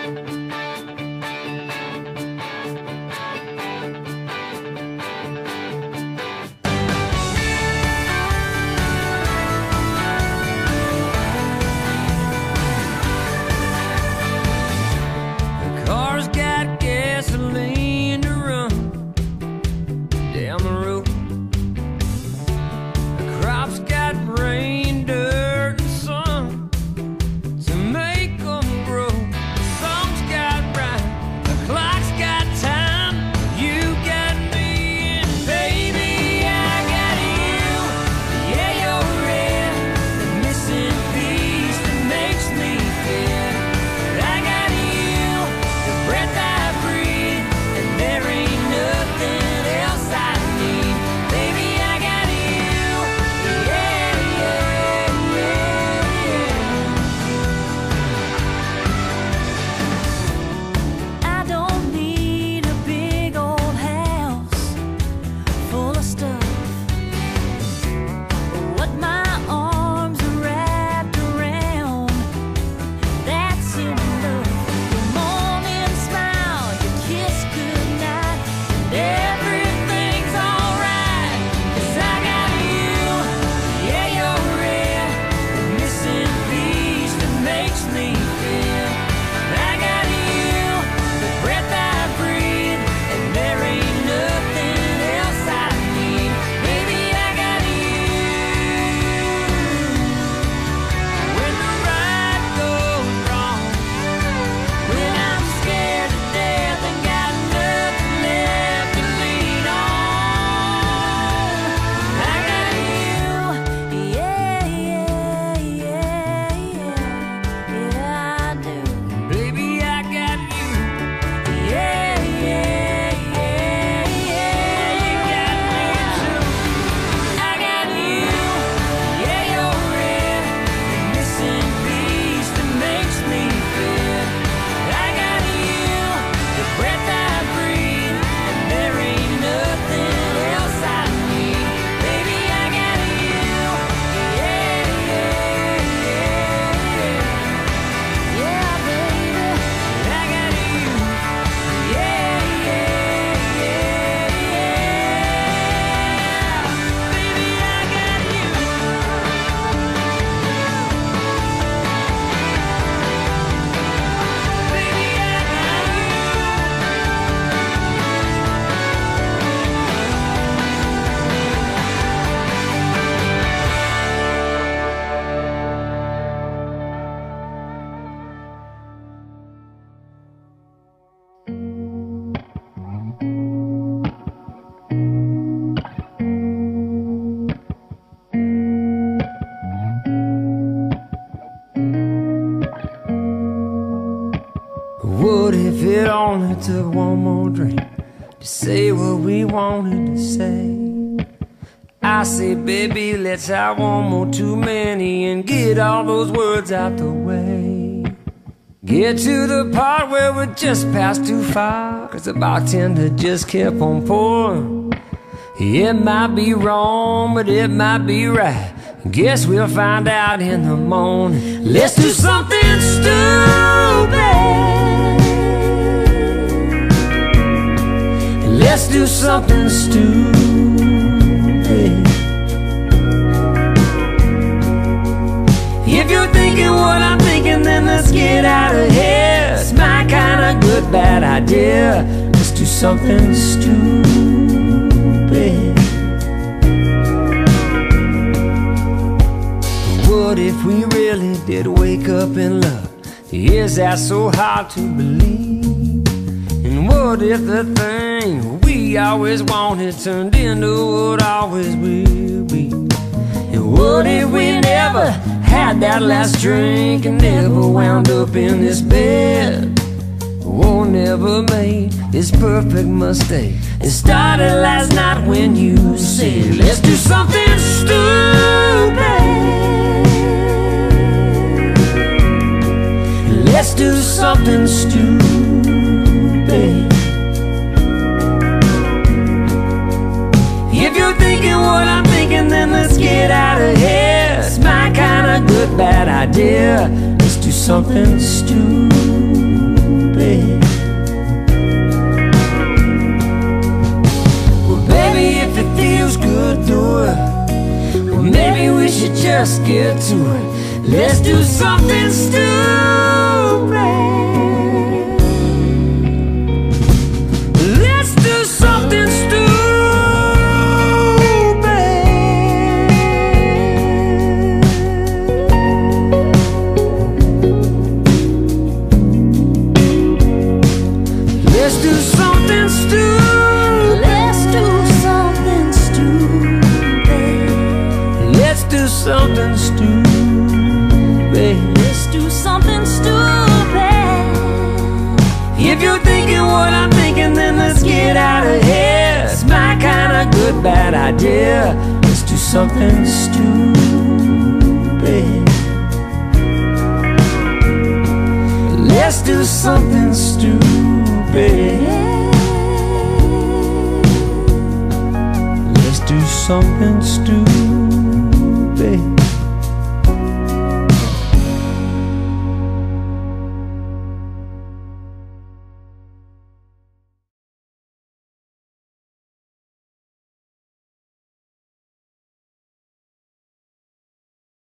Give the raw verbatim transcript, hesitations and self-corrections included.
What if it only took one more drink to say what we wanted to say? I say, baby, let's have one more too many and get all those words out the way. Get to the part where we're just past too far, 'cause the bartender just kept on pouring. It might be wrong, but it might be right. Guess we'll find out in the morning. Let's do something stupid. Let's do something stupid. If you're thinking what I'm thinking, then let's get out of here. It's my kind of good bad idea. Let's do something stupid. What if we really did wake up in love? Is that so hard to believe? And what if the thing we always wanted turned into what always will be? And what if we never had that last drink and never wound up in this bed? Oh, never made this perfect mistake. It started last night when you said, let's do something stupid. Let's do something stupid. If you're thinking what I'm thinking, then let's get out of here. It's my kind of good bad idea. Let's do something stupid. me we should just get to it. Let's do something stupid. Let's do something stupid. Let's do something stupid. Let's do something stupid. Let's do something stupid. Let's do something stupid. If you're thinking what I'm thinking, then let's get out of here. It's my kind of good bad idea. Let's do something stupid. Let's do something stupid. Let's do something stupid.